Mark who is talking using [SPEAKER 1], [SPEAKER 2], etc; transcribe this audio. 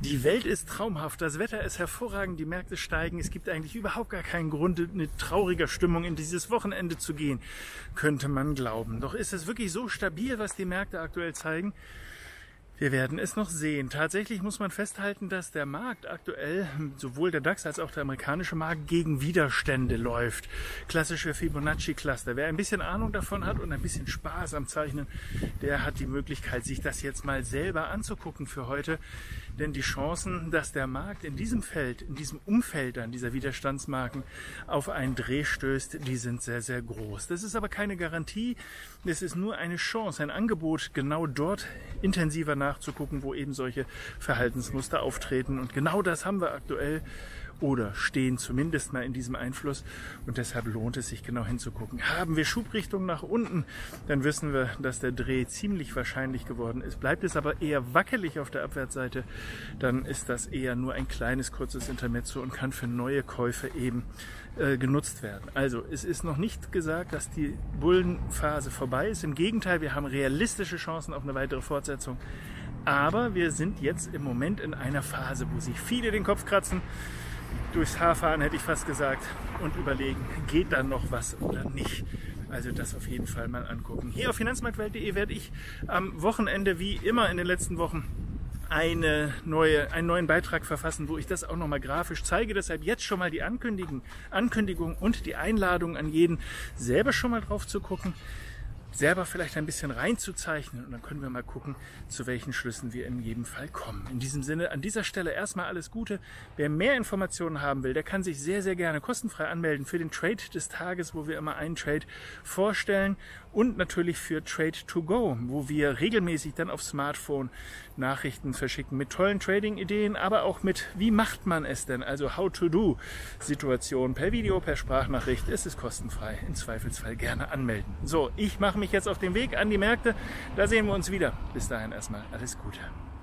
[SPEAKER 1] Die Welt ist traumhaft, das Wetter ist hervorragend, die Märkte steigen. Es gibt eigentlich überhaupt gar keinen Grund, in trauriger Stimmung in dieses Wochenende zu gehen, könnte man glauben. Doch ist es wirklich so stabil, was die Märkte aktuell zeigen? Wir werden es noch sehen. Tatsächlich muss man festhalten, dass der Markt aktuell, sowohl der DAX als auch der amerikanische Markt, gegen Widerstände läuft. Klassische Fibonacci-Cluster. Wer ein bisschen Ahnung davon hat und ein bisschen Spaß am Zeichnen, der hat die Möglichkeit, sich das jetzt mal selber anzugucken für heute. Denn die Chancen, dass der Markt in diesem Feld, in diesem Umfeld an dieser Widerstandsmarken auf einen Dreh stößt, die sind sehr, sehr groß. Das ist aber keine Garantie. Es ist nur eine Chance, ein Angebot, genau dort intensiver nachzugucken, wo eben solche Verhaltensmuster auftreten. Und genau das haben wir aktuell oder stehen zumindest mal in diesem Einfluss. Und deshalb lohnt es sich genau hinzugucken. Haben wir Schubrichtung nach unten, dann wissen wir, dass der Dreh ziemlich wahrscheinlich geworden ist. Bleibt es aber eher wackelig auf der Abwärtsseite, dann ist das eher nur ein kleines, kurzes Intermezzo und kann für neue Käufe eben genutzt werden. Also es ist noch nicht gesagt, dass die Bullenphase vorbei ist. Im Gegenteil, wir haben realistische Chancen auf eine weitere Fortsetzung. Aber wir sind jetzt im Moment in einer Phase, wo sich viele den Kopf kratzen, durchs Haar fahren, hätte ich fast gesagt, und überlegen, geht da noch was oder nicht. Also das auf jeden Fall mal angucken. Hier auf finanzmarktwelt.de werde ich am Wochenende, wie immer in den letzten Wochen, einen neuen Beitrag verfassen, wo ich das auch nochmal grafisch zeige. Deshalb jetzt schon mal die Ankündigung und die Einladung an jeden, selber schon mal drauf zu gucken, selber vielleicht ein bisschen reinzuzeichnen und dann können wir mal gucken, zu welchen Schlüssen wir in jedem Fall kommen. In diesem Sinne, an dieser Stelle erstmal alles Gute. Wer mehr Informationen haben will, der kann sich sehr, sehr gerne kostenfrei anmelden für den Trade des Tages, wo wir immer einen Trade vorstellen und natürlich für Trade to Go, wo wir regelmäßig dann auf Smartphone Nachrichten verschicken mit tollen Trading-Ideen, aber auch mit, wie macht man es denn, also How-to-Do-Situationen per Video, per Sprachnachricht. Es ist kostenfrei, im Zweifelsfall gerne anmelden. So, ich mache mich jetzt auf den Weg an die Märkte, da sehen wir uns wieder. Bis dahin erstmal alles Gute.